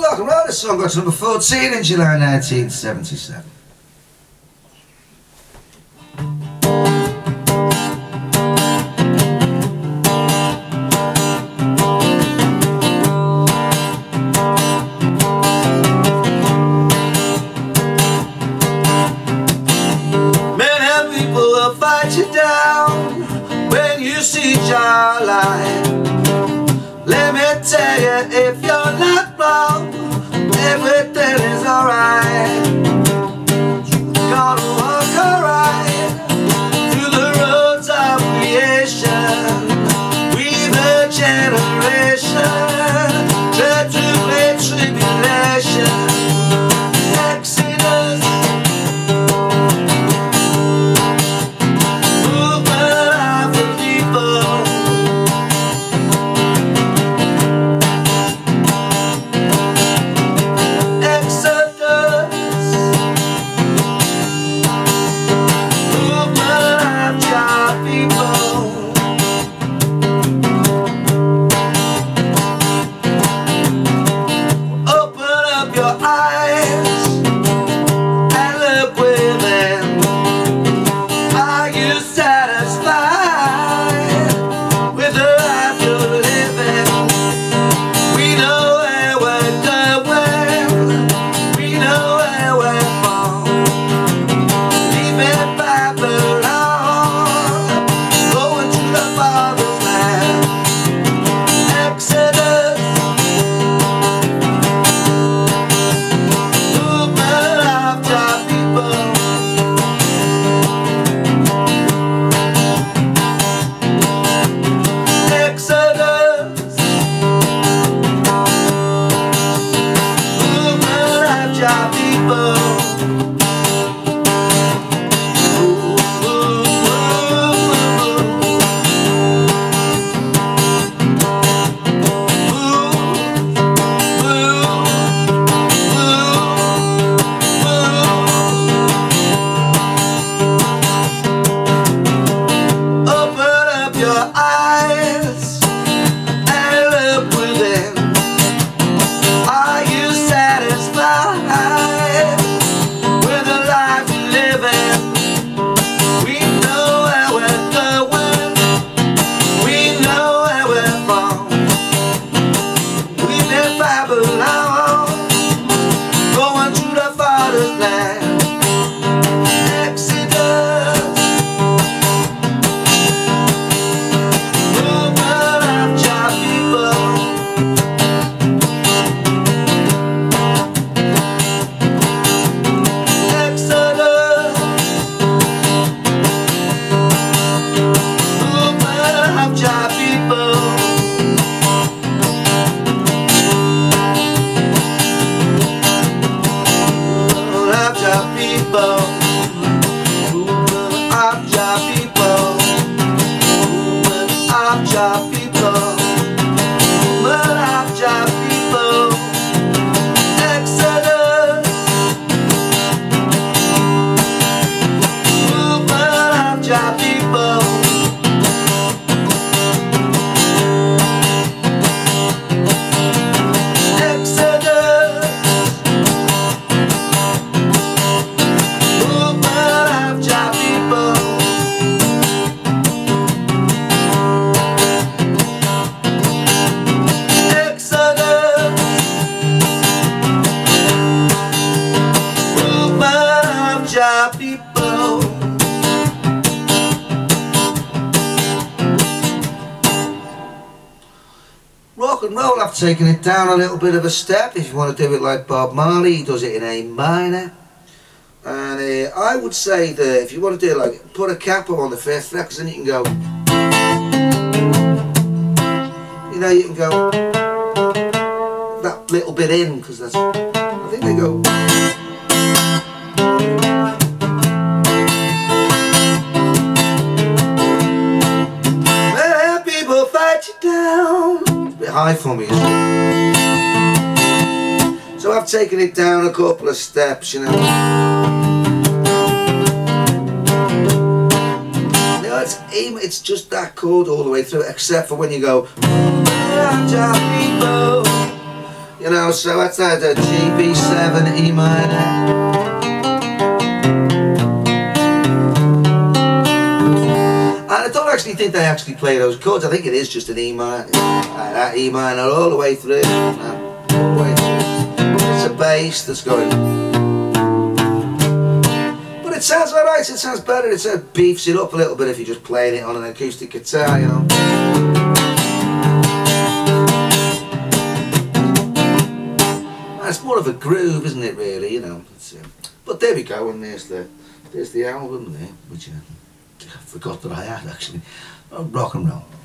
Rock and roll, this song got to number 14 in July 1977. Many people will fight you down when you see your light. Let me tell you, if you're not wrong, everything is alright. You're gonna walk alright through the roads of creation. We've a generation tread through great tribulation. Exodus, movement of the people. Rock and roll, I've taken it down a little bit of a step. If you want to do it like Bob Marley, he does it in A minor. And I would say that if you want to do it like, put a capo on the 5th fret, because then you can go, you know, you can go that little bit in, because that's, I think they go. Well, people fight you down. It's a bit high for me, isn't it? So I've taken it down a couple of steps, you know. It's just that chord all the way through, except for when you go, You know, so that's the GB7 E minor. And I don't actually think they actually play those chords. I think it is just an E minor. That E minor all the way through. All the way through. It's a bass that's going. But it sounds alright, it sounds better. It beefs it up a little bit if you're just playing it on an acoustic guitar, you know. It's more of a groove, isn't it, really, you know. But there we go, and there's the album there, which I forgot that I had, actually. Rock and roll.